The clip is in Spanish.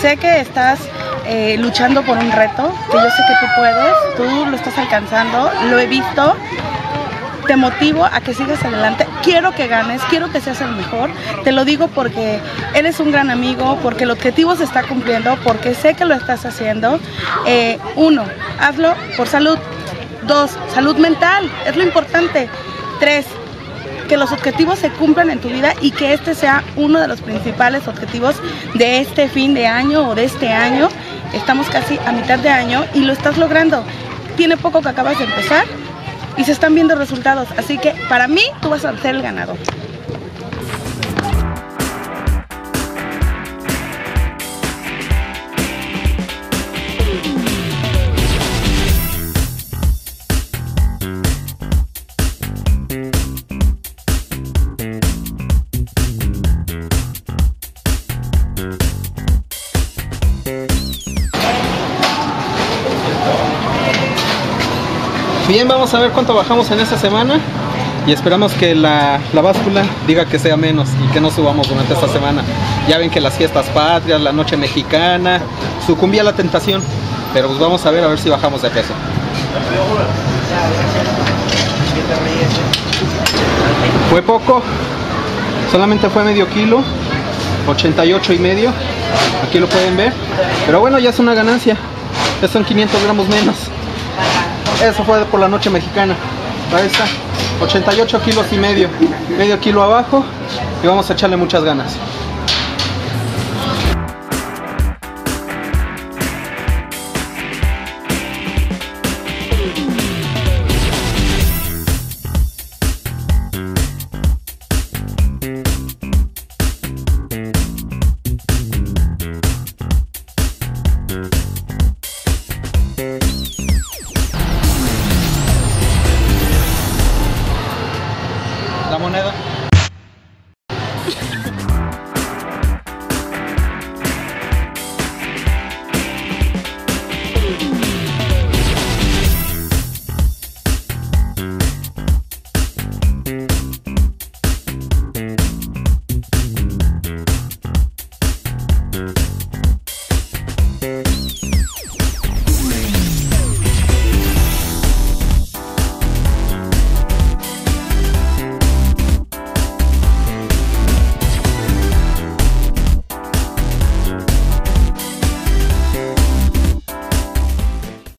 sé que estás luchando por un reto, que yo sé que tú puedes, tú lo estás alcanzando, lo he visto. Te motivo a que sigas adelante, quiero que ganes, quiero que seas el mejor, te lo digo porque eres un gran amigo, porque el objetivo se está cumpliendo, porque sé que lo estás haciendo. Uno, hazlo por salud. Dos, salud mental, es lo importante. Tres, que los objetivos se cumplan en tu vida y que este sea uno de los principales objetivos de este fin de año o de este año. Estamos casi a mitad de año y lo estás logrando. Tiene poco que acabas de empezar y se están viendo resultados, así que para mí tú vas a ser el ganador. Bien, vamos a ver cuánto bajamos en esta semana y esperamos que la báscula diga que sea menos y que no subamos durante esta semana. Ya ven que las fiestas patrias, la noche mexicana, sucumbí a la tentación, pero pues vamos a ver si bajamos de peso. Fue poco, solamente fue medio kilo, 88 y medio, aquí lo pueden ver, pero bueno, ya es una ganancia, ya son 500 gramos menos. Eso fue por la noche mexicana. Ahí está, 88 kilos y medio kilo abajo y vamos a echarle muchas ganas.